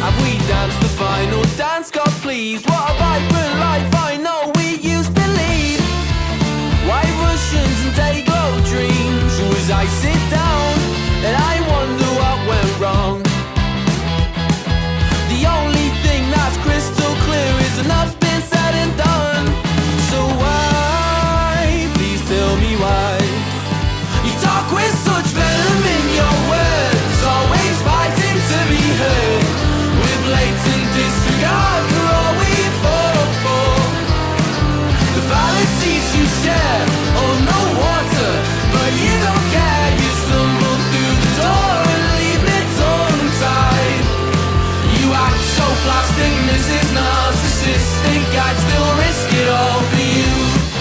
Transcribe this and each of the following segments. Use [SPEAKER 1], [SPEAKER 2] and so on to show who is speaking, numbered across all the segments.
[SPEAKER 1] Have we danced the final dance, God please? What a vibrant life I know we used to lead. White Russians and day-glow dreams. As I sit down and I wonder what went wrong. The only thing that's crystal clear is enough's been said and done. So why, please tell me why, you talk with such venom in your words, always fighting to be heard, with blatant disregard for all we fought for. The fallacies you share, oh no water, but you don't care. You stumble through the door and leave me tongue-tied. You act so plastic, Mrs. Narcissistic, I'd still risk it all for you.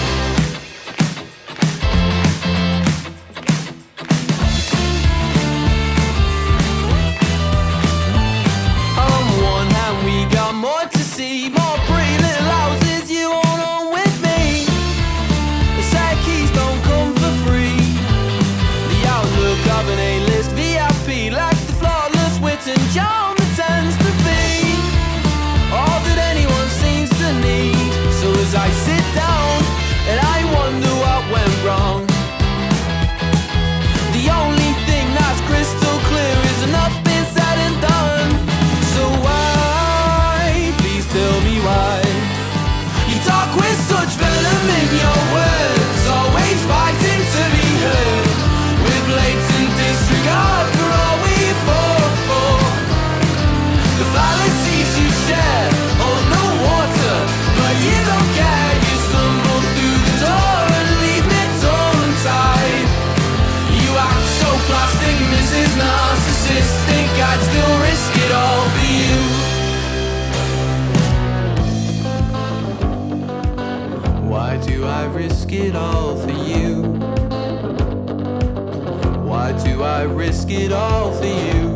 [SPEAKER 1] On one hand we got more to see, more pretty little houses you own on with me. The side keys don't come for free. The outlook of an A-list VIP, like the flawless wit and charm that tends to be all that anyone seems to need. So as I sit down and I wonder what went wrong, the only thing that's crystal clear is enough's been said and done. So why, please tell me why, you talk with such venom in your words, always fighting to be heard, with blatant disregard for all we fought for. The fallacies you share, oh no water, but you don't care. You stumble through the door and leave me tongue-tied. You act so plastic, Mrs. Narcissistic, I'd still risk it all for you. Why do I risk it all for you? Why do I risk it all for you?